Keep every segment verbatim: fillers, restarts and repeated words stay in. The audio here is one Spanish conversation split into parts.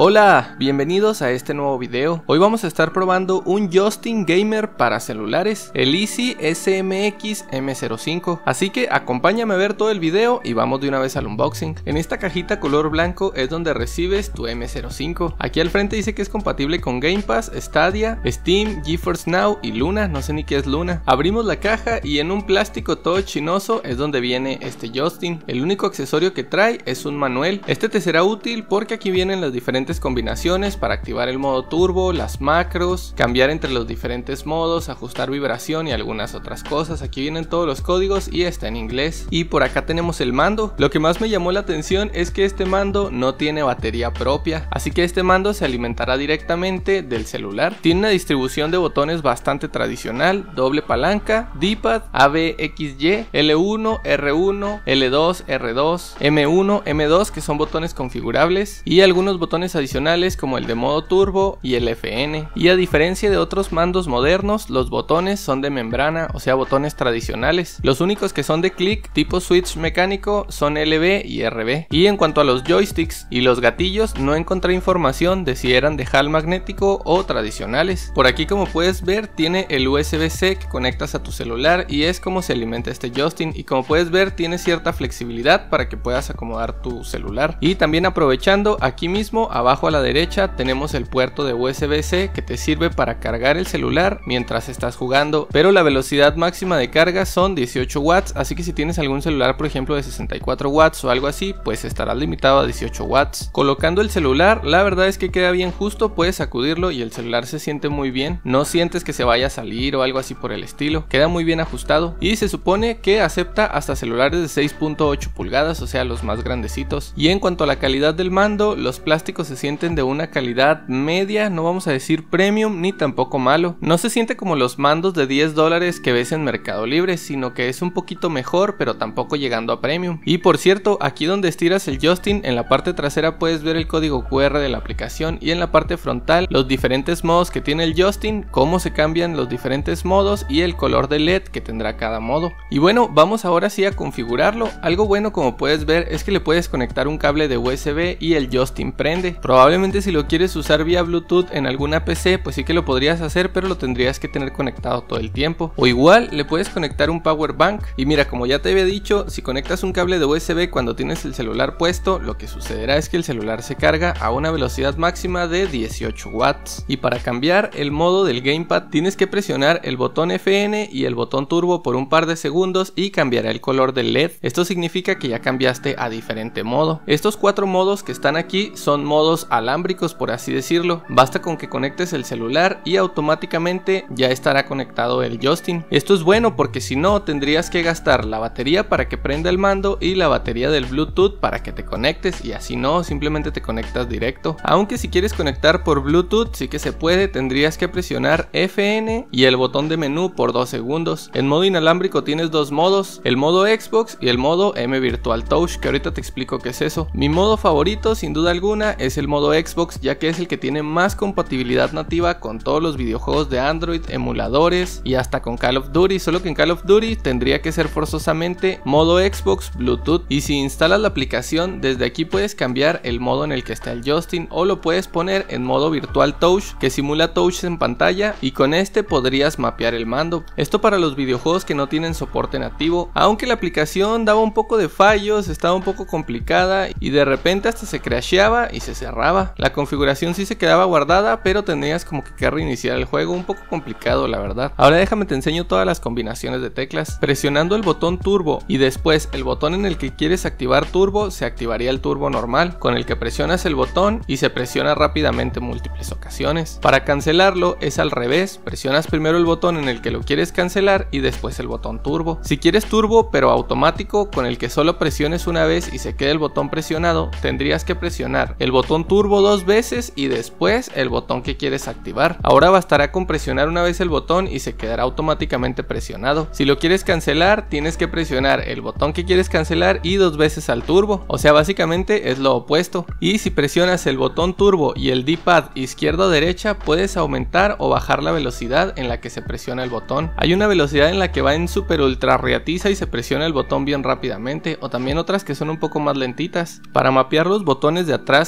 Hola, bienvenidos a este nuevo video. Hoy vamos a estar probando un joystick gamer para celulares, el Easy S M X M cero cinco. Así que acompáñame a ver todo el video y vamos de una vez al unboxing. En esta cajita color blanco es donde recibes tu M cero cinco. Aquí al frente dice que es compatible con Game Pass, Stadia, Steam, GeForce Now y Luna. No sé ni qué es Luna. Abrimos la caja y en un plástico todo chinoso es donde viene este joystick. El único accesorio que trae es un manual. Este te será útil porque aquí vienen las diferentes combinaciones para activar el modo turbo, las macros, cambiar entre los diferentes modos, ajustar vibración y algunas otras cosas. Aquí vienen todos los códigos y está en inglés. Y por acá tenemos el mando. Lo que más me llamó la atención es que este mando no tiene batería propia, así que este mando se alimentará directamente del celular. Tiene una distribución de botones bastante tradicional: doble palanca, D-pad, A B X Y, L uno, R uno, L dos, R dos, M uno, M dos, que son botones configurables, y algunos botones adicionales como el de modo turbo y el F N. Y a diferencia de otros mandos modernos, los botones son de membrana, o sea, botones tradicionales. Los únicos que son de clic tipo switch mecánico son L B y R B. Y en cuanto a los joysticks y los gatillos, no encontré información de si eran de Hall magnético o tradicionales. Por aquí, como puedes ver, tiene el U S B C que conectas a tu celular y es como se alimenta este joystick. Y como puedes ver, tiene cierta flexibilidad para que puedas acomodar tu celular. Y también, aprovechando, aquí mismo abajo a la derecha tenemos el puerto de U S B C que te sirve para cargar el celular mientras estás jugando, pero la velocidad máxima de carga son dieciocho watts, así que si tienes algún celular, por ejemplo, de sesenta y cuatro watts o algo así, pues estarás limitado a dieciocho watts. Colocando el celular, la verdad es que queda bien justo, puedes sacudirlo y el celular se siente muy bien, no sientes que se vaya a salir o algo así por el estilo, queda muy bien ajustado y se supone que acepta hasta celulares de seis punto ocho pulgadas, o sea, los más grandecitos. Y en cuanto a la calidad del mando, los plásticos se sienten de una calidad media, no vamos a decir premium ni tampoco malo. No se siente como los mandos de diez dólares que ves en Mercado Libre, sino que es un poquito mejor, pero tampoco llegando a premium. Y por cierto, aquí donde estiras el joystick, en la parte trasera puedes ver el código Q R de la aplicación y en la parte frontal los diferentes modos que tiene el joystick, cómo se cambian los diferentes modos y el color de L E D que tendrá cada modo. Y bueno, vamos ahora sí a configurarlo. Algo bueno, como puedes ver, es que le puedes conectar un cable de U S B y el joystick prende. Probablemente si lo quieres usar vía Bluetooth en alguna P C, pues sí que lo podrías hacer, pero lo tendrías que tener conectado todo el tiempo. O igual le puedes conectar un power bank. Y mira, como ya te había dicho, si conectas un cable de U S B cuando tienes el celular puesto, lo que sucederá es que el celular se carga a una velocidad máxima de dieciocho watts. Y para cambiar el modo del gamepad tienes que presionar el botón F N y el botón turbo por un par de segundos y cambiará el color del L E D. Esto significa que ya cambiaste a diferente modo. Estos cuatro modos que están aquí son modos alámbricos, por así decirlo. Basta con que conectes el celular y automáticamente ya estará conectado el joystick. Esto es bueno porque si no tendrías que gastar la batería para que prenda el mando y la batería del Bluetooth para que te conectes, y así no, simplemente te conectas directo. Aunque si quieres conectar por Bluetooth sí que se puede, tendrías que presionar F N y el botón de menú por dos segundos. En modo inalámbrico tienes dos modos, el modo Xbox y el modo M Virtual Touch, que ahorita te explico qué es eso. Mi modo favorito sin duda alguna es el modo Xbox, ya que es el que tiene más compatibilidad nativa con todos los videojuegos de Android, emuladores y hasta con Call of Duty, solo que en Call of Duty tendría que ser forzosamente modo Xbox Bluetooth. Y si instalas la aplicación, desde aquí puedes cambiar el modo en el que está el joystick o lo puedes poner en modo Virtual Touch, que simula touch en pantalla, y con este podrías mapear el mando. Esto para los videojuegos que no tienen soporte nativo, aunque la aplicación daba un poco de fallos, estaba un poco complicada y de repente hasta se crasheaba y se cerraba. La configuración sí se quedaba guardada, pero tendrías como que, que reiniciar el juego, un poco complicado la verdad. Ahora déjame te enseño todas las combinaciones de teclas. Presionando el botón turbo y después el botón en el que quieres activar turbo, se activaría el turbo normal, con el que presionas el botón y se presiona rápidamente en múltiples ocasiones. Para cancelarlo es al revés, presionas primero el botón en el que lo quieres cancelar y después el botón turbo. Si quieres turbo pero automático, con el que solo presiones una vez y se quede el botón presionado, tendrías que presionar el botón turbo dos veces y después el botón que quieres activar. Ahora bastará con presionar una vez el botón y se quedará automáticamente presionado. Si lo quieres cancelar, tienes que presionar el botón que quieres cancelar y dos veces al turbo, o sea, básicamente es lo opuesto. Y si presionas el botón turbo y el D-pad izquierda o derecha, puedes aumentar o bajar la velocidad en la que se presiona el botón. Hay una velocidad en la que va en super ultra riatiza y se presiona el botón bien rápidamente, o también otras que son un poco más lentitas. Para mapear los botones de atrás, que son los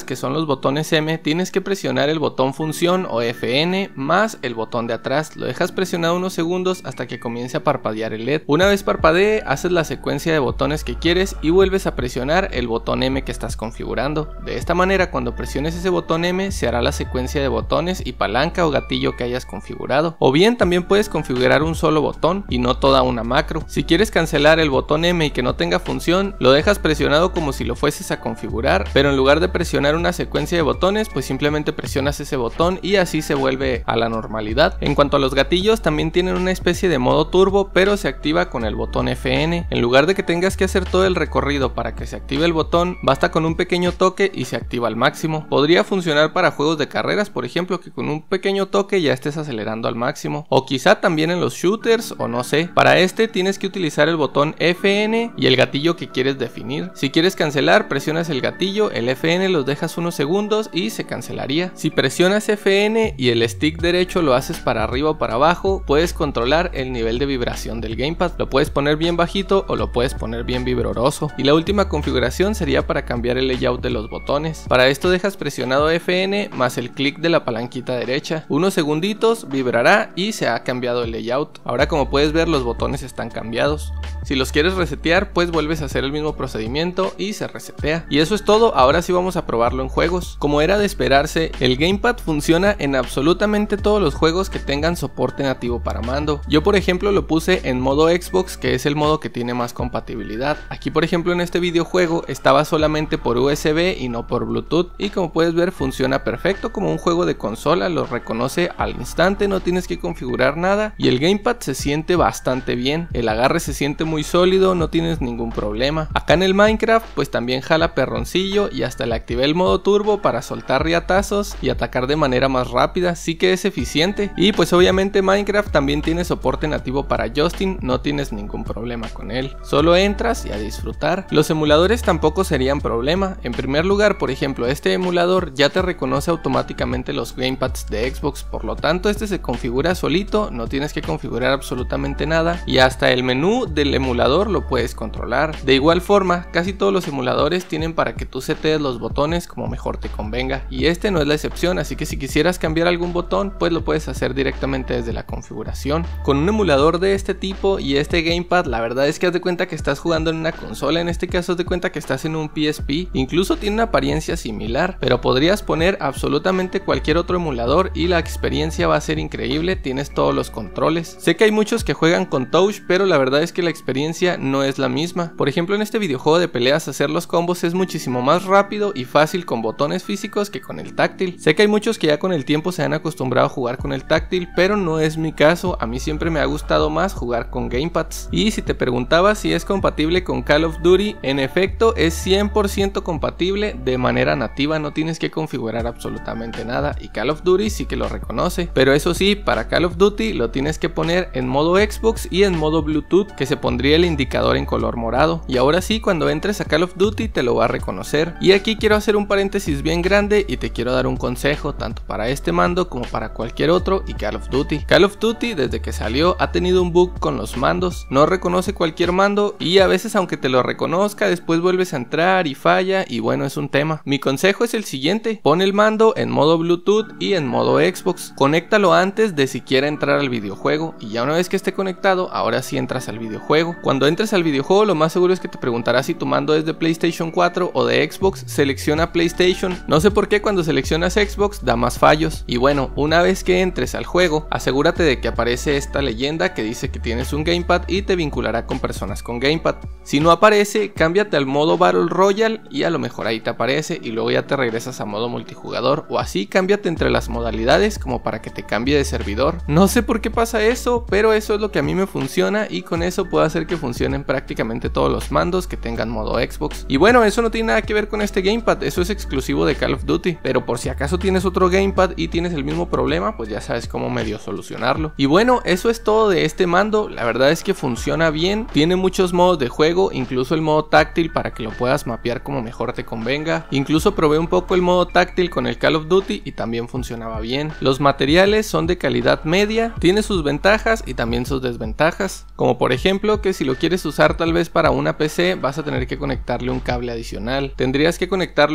los botones M, tienes que presionar el botón función o F N más el botón de atrás. Lo dejas presionado unos segundos hasta que comience a parpadear el L E D. Una vez parpadee, haces la secuencia de botones que quieres y vuelves a presionar el botón M que estás configurando. De esta manera, cuando presiones ese botón M, se hará la secuencia de botones y palanca o gatillo que hayas configurado. O bien también puedes configurar un solo botón y no toda una macro. Si quieres cancelar el botón M y que no tenga función, lo dejas presionado como si lo fueses a configurar, pero en lugar de presionar una secuencia de botones, pues simplemente presionas ese botón y así se vuelve a la normalidad. En cuanto a los gatillos, también tienen una especie de modo turbo, pero se activa con el botón F N. En lugar de que tengas que hacer todo el recorrido para que se active el botón, basta con un pequeño toque y se activa al máximo. Podría funcionar para juegos de carreras, por ejemplo, que con un pequeño toque ya estés acelerando al máximo, o quizá también en los shooters, o no sé. Para este tienes que utilizar el botón F N y el gatillo que quieres definir. Si quieres cancelar, presionas el gatillo, el F N los dejas unos segundos y se cancelaría. Si presionas F N y el stick derecho lo haces para arriba o para abajo, puedes controlar el nivel de vibración del gamepad. Lo puedes poner bien bajito o lo puedes poner bien vibroroso. Y la última configuración sería para cambiar el layout de los botones. Para esto dejas presionado F N más el clic de la palanquita derecha. Unos segunditos, vibrará y se ha cambiado el layout. Ahora, como puedes ver, los botones están cambiados. Si los quieres resetear, pues vuelves a hacer el mismo procedimiento y se resetea. Y eso es todo. Ahora sí vamos a probarlo en juegos. Como era de esperarse, el gamepad funciona en absolutamente todos los juegos que tengan soporte nativo para mando. Yo, por ejemplo, lo puse en modo Xbox, que es el modo que tiene más compatibilidad. Aquí, por ejemplo, en este videojuego estaba solamente por U S B y no por Bluetooth, y como puedes ver funciona perfecto como un juego de consola, lo reconoce al instante, no tienes que configurar nada y el gamepad se siente bastante bien, el agarre se siente muy sólido, no tienes ningún problema. Acá en el Minecraft pues también jala perroncillo y hasta le activé el modo turbo para soltar riatazos y atacar de manera más rápida, sí que es eficiente. Y pues obviamente Minecraft también tiene soporte nativo para joystick, no tienes ningún problema con él, solo entras y a disfrutar. Los emuladores tampoco serían problema. En primer lugar, por ejemplo, este emulador ya te reconoce automáticamente los gamepads de Xbox, por lo tanto este se configura solito, no tienes que configurar absolutamente nada y hasta el menú del emulador lo puedes controlar. De igual forma, casi todos los emuladores tienen para que tú setees los botones como mejor te convenga y este no es la excepción, así que si quisieras cambiar algún botón pues lo puedes hacer directamente desde la configuración. Con un emulador de este tipo y este gamepad, la verdad es que haz de cuenta que estás jugando en una consola, en este caso haz de cuenta que estás en un P S P, incluso tiene una apariencia similar, pero podrías poner absolutamente cualquier otro emulador y la experiencia va a ser increíble, tienes todos los controles. Sé que hay muchos que juegan con touch, pero la verdad es que la experiencia no es la misma. Por ejemplo, en este videojuego de peleas hacer los combos es muchísimo más rápido y fácil con botones físicos que con el táctil. Sé que hay muchos que ya con el tiempo se han acostumbrado a jugar con el táctil, pero no es mi caso, a mí siempre me ha gustado más jugar con gamepads. Y si te preguntabas si es compatible con Call of Duty, en efecto es cien por ciento compatible de manera nativa, no tienes que configurar absolutamente nada y Call of Duty sí que lo reconoce, pero eso sí, para Call of Duty lo tienes que poner en modo Xbox y en modo Bluetooth, que se pondría el indicador en color morado, y ahora sí, cuando entres a Call of Duty te lo va a reconocer. Y aquí quiero hacer un paréntesis bien grande y te quiero dar un consejo tanto para este mando como para cualquier otro y Call of Duty. Call of Duty desde que salió ha tenido un bug con los mandos, no reconoce cualquier mando y a veces aunque te lo reconozca después vuelves a entrar y falla y bueno, es un tema. Mi consejo es el siguiente: pon el mando en modo Bluetooth y en modo Xbox, conéctalo antes de siquiera entrar al videojuego y ya una vez que esté conectado, ahora sí entras al videojuego. Cuando entres al videojuego lo más seguro es que te preguntará si tu mando es de PlayStation cuatro o de Xbox, selecciona PlayStation, no sé por qué cuando seleccionas Xbox da más fallos. Y bueno, una vez que entres al juego, asegúrate de que aparece esta leyenda que dice que tienes un gamepad y te vinculará con personas con gamepad. Si no aparece, cámbiate al modo Battle Royale y a lo mejor ahí te aparece y luego ya te regresas a modo multijugador, o así cámbiate entre las modalidades como para que te cambie de servidor. No sé por qué pasa eso, pero eso es lo que a mí me funciona y con eso puedo hacer que funcionen prácticamente todos los mandos que tengan modo Xbox. Y bueno, eso no tiene nada que ver con este gamepad, eso es exclusivo de Call of Duty, pero por si acaso tienes otro gamepad y tienes el mismo problema, pues ya sabes cómo medio solucionarlo. Y bueno, eso es todo de este mando, la verdad es que funciona bien, tiene muchos modos de juego, incluso el modo táctil para que lo puedas mapear como mejor te convenga. Incluso probé un poco el modo táctil con el Call of Duty y también funcionaba bien. Los materiales son de calidad media, tiene sus ventajas y también sus desventajas, como por ejemplo que si lo quieres usar tal vez para una P C vas a tener que conectarle un cable adicional, tendrías que conectarlo exclusivamente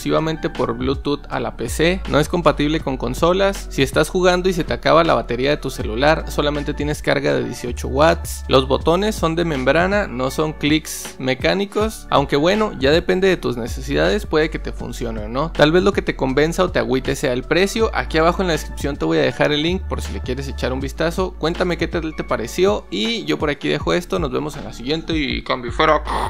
exclusivamente por Bluetooth a la P C, no es compatible con consolas. Si estás jugando y se te acaba la batería de tu celular, solamente tienes carga de dieciocho watts. Los botones son de membrana, no son clics mecánicos, aunque bueno, ya depende de tus necesidades, puede que te funcione o no. Tal vez lo que te convenza o te agüite sea el precio. Aquí abajo en la descripción te voy a dejar el link por si le quieres echar un vistazo. Cuéntame qué tal te pareció y yo por aquí dejo esto. Nos vemos en la siguiente y cambio fuera.